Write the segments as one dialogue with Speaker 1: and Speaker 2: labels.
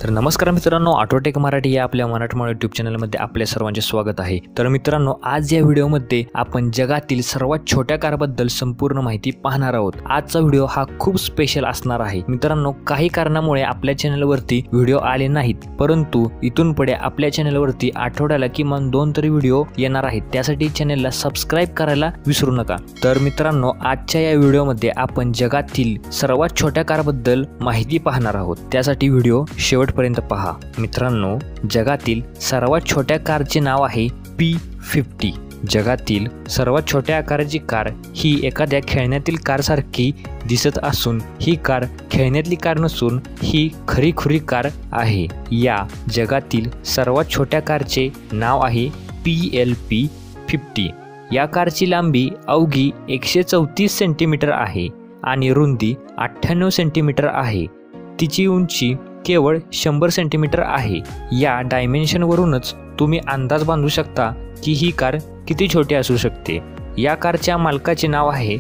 Speaker 1: तर नमस्कार मित्रांनो, ऑटोटेक मराठी या आपल्या मराठमोळ्या यूट्यूब चॅनलमध्ये आपल्या सर्वांचे स्वागत आहे। तर मित्रांनो, आज या व्हिडिओमध्ये आपण जगातील सर्वात छोट्या कारबद्दल संपूर्ण माहिती पाहणार आहोत। आजचा व्हिडिओ हा खूप स्पेशल असणार आहे। मित्रांनो, काही कारणामुळे आपल्या चॅनलवरती व्हिडिओ आले नाहीत, परंतु इथून पुढे आपल्या चॅनलवरती आठवड्याला किमान 2 तरी व्हिडिओ येणार आहेत। त्यासाठी चॅनलला सबस्क्राइब करायला विसरू नका। तर मित्रांनो, आजच्या या व्हिडिओमध्ये आपण जगातील सर्वात छोट्या कारबद्दल माहिती पाहणार आहोत। त्यासाठी व्हिडिओ शेवटपर्यंत पहा। मित्रांनो, जगातील सर्वात छोट्या कारचे नाव आहे P50। जगातील सर्वात छोट्या आकाराची कार ही एखाद्या खेळण्यातील कारसारखी दिसत असून ही कार खेळण्यातली कार नसून ही खरीखुरी कार आहे। या जगातील सर्वात छोट्या कारचे नाव आहे PLP50। या कारची लांबी अवघी 134 सेंटीमीटर आहे आणि रुंदी 98 सेंटीमीटर आहे। तिची उंची केवळ 100 सेंटीमीटर आहे। या डायमेन्शनवरूनच तुम्ही अंदाज बांधू शकता की ही कार किती छोटी असू शकते। या कारच्या मालकाचे नाव आहे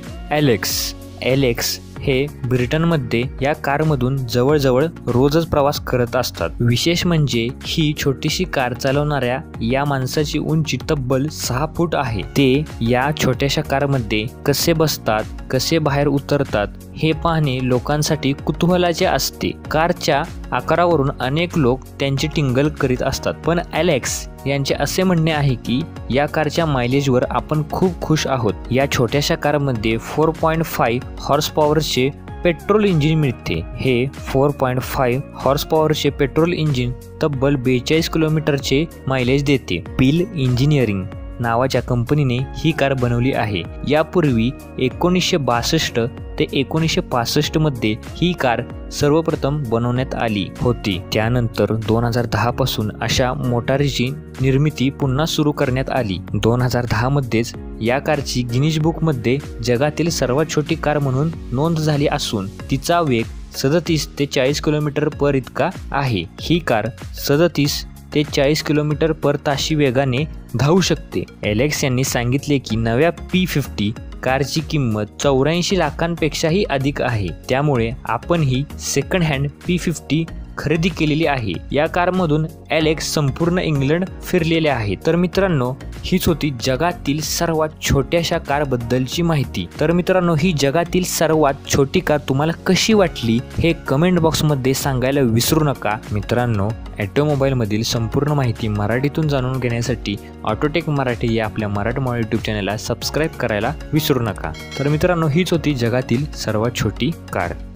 Speaker 1: एलेक्स हे ब्रिटनमध्ये या कारमधून जवळजवळ रोजच प्रवास करत असतात। विशेष म्हणजे ही छोटीशी कार चालवणाऱ्या या माणसाची उंची तब्बल 6 फूट आहे। ते या छोट्याशा कारमध्ये कसे बसतात, कसे बाहेर उतरतात हे पाहणे लोकांसाठी कुतूहलाचे असते। कारच्या आकारावरून अनेक लोक त्यांची टिंगल करीत असतात, पण एलेक्स यांचे असे म्हणणे आहे की या कारच्या मायलेजवर आपण खूप खुश आहोत। या छोट्याशा कारमध्ये 4.5 हॉर्स पॉवरचे पेट्रोल इंजिन मिळते। हे 4.5 हॉर्स पॉवरचे पेट्रोल इंजिन तब्बल 42 किलोमीटरचे मायलेज देते। पिल इंजिनिअरिंग नावाच्या कंपनीने ही कार बनवली आहे। यापूर्वी 1962 ते 1965 मध्ये ही कार सर्वप्रथम बनवण्यात आली होती। त्यानंतर 2010 पासून अशा मोटारीची निर्मिती पुन्हा सुरू करण्यात आली। 2010 मध्येच या कारची गिनीज बुकमध्ये जगातील सर्वात छोटी कार म्हणून नोंद झाली असून तिचा वेग 37 ते 40 किलोमीटर पर इतका आहे। ही कार 37 ते 40 किलोमीटर पर ताशी वेगाने धावू शकते। एलेक्स यांनी सांगितले की नव्या P50 कारची किंमत 84 लाखांपेक्षाही अधिक आहे। त्यामुळे आपण ही सेकंड हँड P50 खरेदी केलेली आहे। या कारमधून एलेक्स संपूर्ण इंग्लंड फिरलेले आहे। तर मित्रांनो, हीच होती जगातील सर्वात छोट्याशा कारबद्दलची माहिती। तर मित्रांनो, ही जगातील सर्वात छोटी कार तुम्हाला कशी वाटली हे कमेंट बॉक्समध्ये सांगायला विसरू नका। मित्रांनो, ऑटोमोबाईलमधील संपूर्ण माहिती मराठीतून जाणून घेण्यासाठी ऑटोटेक मराठी या आपल्या मराठमोळ्या यूट्यूब चॅनलला सबस्क्राईब करायला विसरू नका। तर मित्रांनो, हीच होती जगातील सर्वात छोटी कार।